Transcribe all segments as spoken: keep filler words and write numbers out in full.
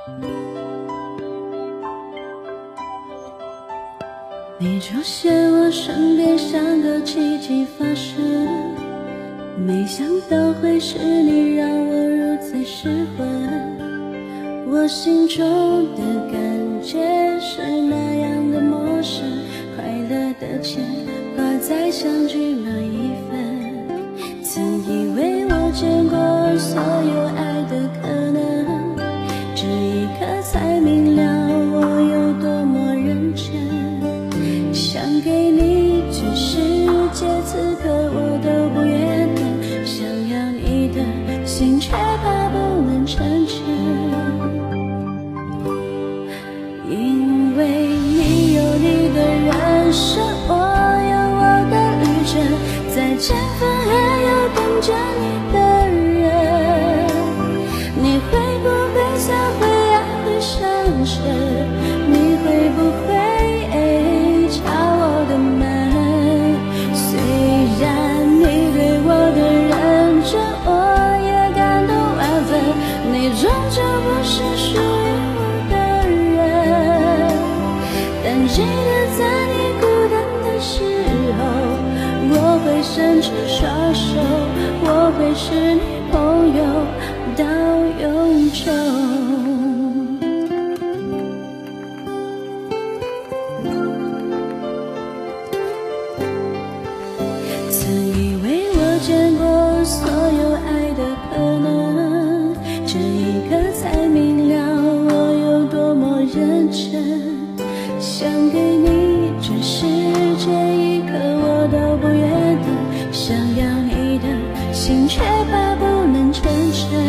你出现我身边像个奇迹发生，没想到会是你让我如此失魂，我心中的感觉是那样的陌生，快乐的牵挂在相聚那一分，曾以为我见过所有爱的可能，这一刻才明了我有多么认真，想给你全世界，此刻我都不愿等，想要你的心却怕不能成真，因为你有你的人生，我有我的旅程，在前方还有等着你的人，你会不会想会爱会上身，你会不会终究不是属于我的人，但记得在你孤单的时候，我会伸出双手，我会是你朋友到永久。曾以为我见过所有爱的可能，这一刻才明了我有多么认真，想给你全世界，一刻我都不愿等，想要你的心却怕不能成真，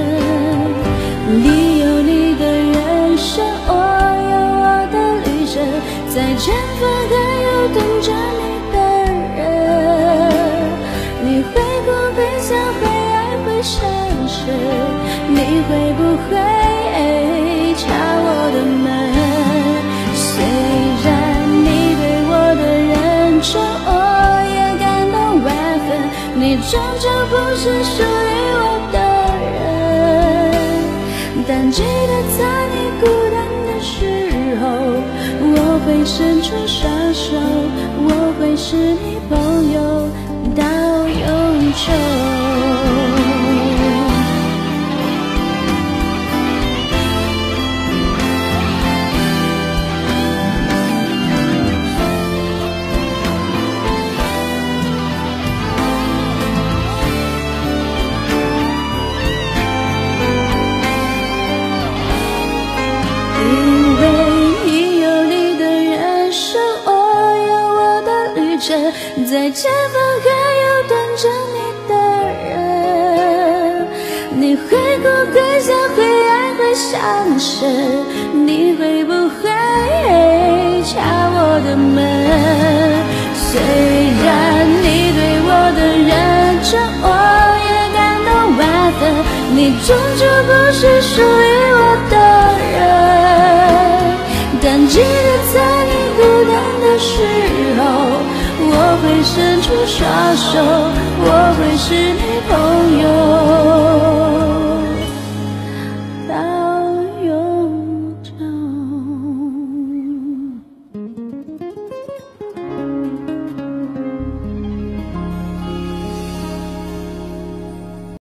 你有你的人生，我有我的旅程，在前方还有等着你的人，你会不会想会爱会上身，你会不会敲我的门，虽然你对我的认真我也感动万分，你终究不是属于我的人，但记得在你孤单的时候，我会伸出双手，我会是你朋友到永久。在前方还有等着你的人，你会不会想会爱会上身，你会不会敲我的门，虽然你对我的认真我也感动万分，你终究不是属于我的人，但记得在你孤单的时候，我会伸出双手，我会是你朋